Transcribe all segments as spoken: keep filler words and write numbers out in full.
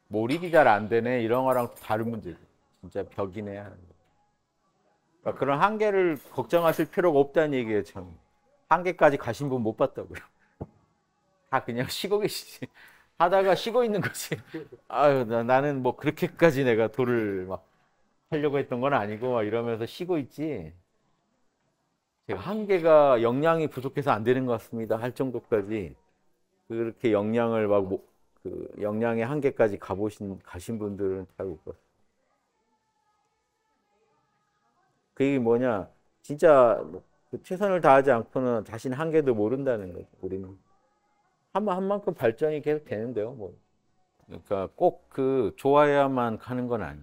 몰입이 잘 안 되네 이런 거랑 다른 문제죠. 진짜 벽이네 하는 거. 그러니까 그런 한계를 걱정하실 필요가 없다는 얘기예요. 참 한계까지 가신 분 못 봤다고요. 다 그냥 쉬고 계시지. 하다가 쉬고 있는 거지. 아유 나, 나는 뭐 그렇게까지 내가 도를 막 하려고 했던 건 아니고 막 이러면서 쉬고 있지. 제가 한계가 영양이 부족해서 안 되는 것 같습니다 할 정도까지 그렇게 영양을 막 그 영양의 한계까지 가보신 가신 분들은 잘 못 봤어요. 그게 뭐냐 진짜 그 최선을 다하지 않고는 자신 한계도 모른다는 거죠. 우리는 한, 한 만큼 발전이 계속 되는데요. 뭐 그러니까 꼭 그 좋아야만 가는 건 아니에요.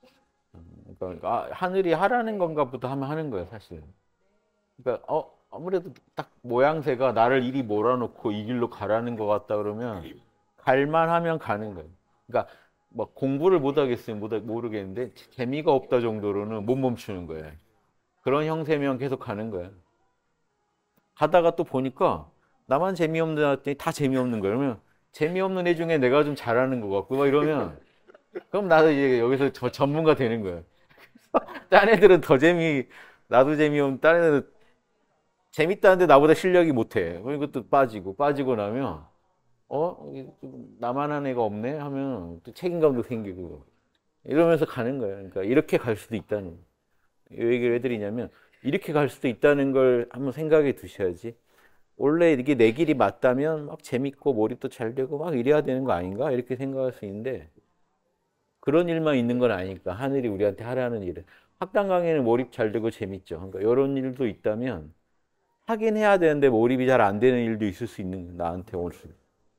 그러니까 아, 하늘이 하라는 건가 보다 하면 하는 거예요 사실. 그러니까 어 아무래도 딱 모양새가 나를 이리 몰아놓고 이 길로 가라는 것 같다 그러면 갈만 하면 가는 거예요. 그러니까 뭐 공부를 못 하겠으면 못 모르겠는데 재미가 없다 정도로는 못 멈추는 거예요. 그런 형태면 계속 가는 거예요. 가다가 또 보니까 나만 재미없는 애들이 다 재미없는 거예요. 그러면 재미없는 애 중에 내가 좀 잘하는 것 같고 막 이러면 그럼 나도 이제 여기서 저 전문가 되는 거예요. 딴 애들은 더 재미 나도 재미없는 딴 애들은 재밌다는데 나보다 실력이 못해. 이것도 빠지고 빠지고 나면 어 나만한 애가 없네 하면 또 책임감도 생기고 이러면서 가는 거예요. 그러니까 이렇게 갈 수도 있다는 이 얘기를 해드리냐면 이렇게 갈 수도 있다는 걸 한번 생각해 두셔야지. 원래 이게 내 길이 맞다면 막 재밌고 몰입도 잘 되고 막 이래야 되는 거 아닌가 이렇게 생각할 수 있는데 그런 일만 있는 건 아니니까 하늘이 우리한테 하라는 일은 학당 강의는 몰입 잘 되고 재밌죠. 그러니까 이런 일도 있다면 하긴 해야 되는데 몰입이 잘 안 되는 일도 있을 수 있는 나한테 올 수.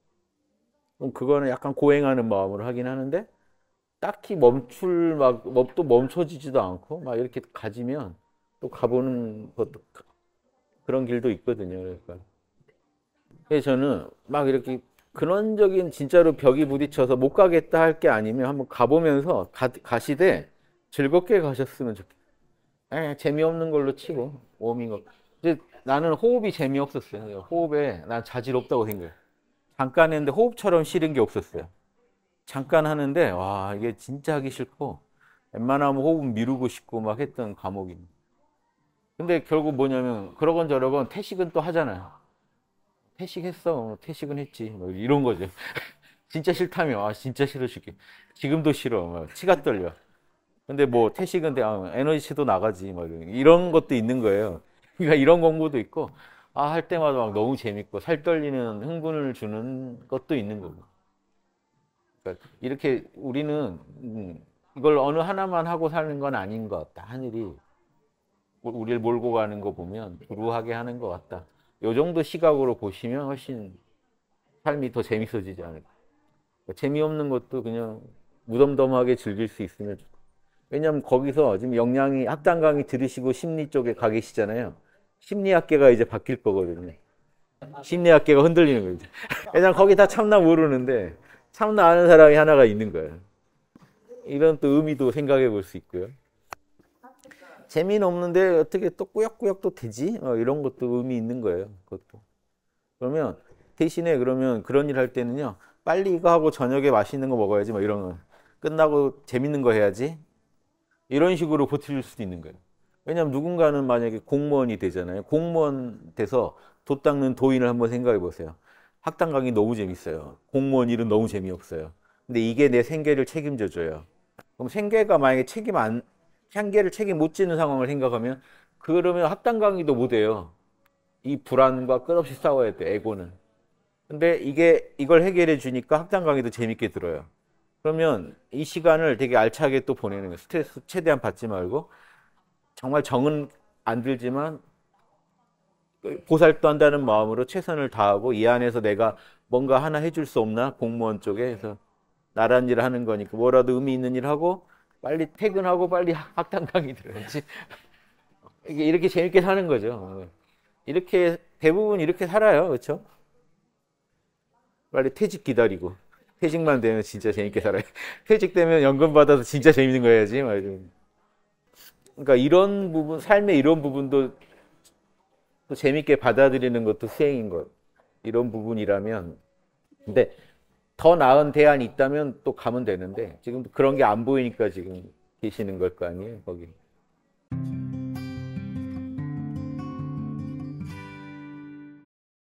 그럼 그거는 약간 고행하는 마음으로 하긴 하는데 딱히 멈출 막 또 멈춰지지도 않고 막 이렇게 가지면 또 가보는 것도 그런 길도 있거든요. 그러니까 그래서 저는 막 이렇게 근원적인 진짜로 벽이 부딪혀서 못 가겠다 할 게 아니면 한번 가보면서 가, 가시되 즐겁게 가셨으면 좋겠어요. 재미없는 걸로 치고 워밍업. 이제 나는 호흡이 재미없었어요. 호흡에 난 자질 없다고 생각해요. 잠깐 했는데 호흡처럼 싫은 게 없었어요. 잠깐 하는데 와 이게 진짜 하기 싫고 웬만하면 호흡 미루고 싶고 막 했던 과목입니다. 근데 결국 뭐냐면 그러건 저러건 태식은 또 하잖아요. 태식했어. 태식은 했지. 뭐 이런 거죠. 진짜 싫다며. 아 진짜 싫어 죽게. 지금도 싫어. 막 치가 떨려. 근데 뭐 태식은 아, 에너지치도 나가지. 막 이런 것도 있는 거예요. 그러니까 이런 공부도 있고 아 할 때마다 막 너무 재밌고 살 떨리는 흥분을 주는 것도 있는 거고. 그러니까 이렇게 우리는 이걸 어느 하나만 하고 사는 건 아닌 것 같다. 하늘이 우리를 몰고 가는 거 보면 두루하게 하는 것 같다. 이 정도 시각으로 보시면 훨씬 삶이 더 재밌어지지 않을까. 그러니까 재미없는 것도 그냥 무덤덤하게 즐길 수 있으면 좋다. 왜냐하면 거기서 지금 영양이 학당 강의 들으시고 심리 쪽에 가 계시잖아요. 심리학계가 이제 바뀔 거거든요. 심리학계가 흔들리는 거예요. 왜냐하면 거기 다 참나 모르는데 참나 아는 사람이 하나가 있는 거예요. 이런 또 의미도 생각해 볼 수 있고요. 재미는 없는데 어떻게 또 꾸역꾸역 또 되지? 어, 이런 것도 의미 있는 거예요. 그것도. 그러면 대신에 그러면 그런 일 할 때는요. 빨리 이거 하고 저녁에 맛있는 거 먹어야지. 뭐 이런 거. 끝나고 재밌는 거 해야지. 이런 식으로 버틸 수도 있는 거예요. 왜냐하면 누군가는 만약에 공무원이 되잖아요. 공무원 돼서 도 닦는 도인을 한번 생각해 보세요. 학당 강의 너무 재밌어요. 공무원 일은 너무 재미없어요. 근데 이게 내 생계를 책임져 줘요. 그럼 생계가 만약에 책임 안, 생계를 책임 못 지는 상황을 생각하면 그러면 학당 강의도 못 해요. 이 불안과 끝없이 싸워야 돼, 에고는. 근데 이게 이걸 해결해 주니까 학당 강의도 재밌게 들어요. 그러면 이 시간을 되게 알차게 또 보내는 거예요. 스트레스 최대한 받지 말고 정말 정은 안 들지만 보살도 한다는 마음으로 최선을 다하고 이 안에서 내가 뭔가 하나 해줄 수 없나 공무원 쪽에 해서 나란 일을 하는 거니까 뭐라도 의미 있는 일 하고 빨리 퇴근하고 빨리 학당 강의 들어야지. 이게 이렇게 재밌게 사는 거죠. 이렇게 대부분 이렇게 살아요, 그렇죠? 빨리 퇴직 기다리고 퇴직만 되면 진짜 재밌게 살아요. 퇴직되면 연금 받아서 진짜 재밌는 거 해야지. 그러니까 이런 부분, 삶의 이런 부분도 또 재밌게 받아들이는 것도 수행인 것. 이런 부분이라면. 근데 더 나은 대안이 있다면 또 가면 되는데 지금 그런 게 안 보이니까 지금 계시는 걸 거 아니에요, 거기.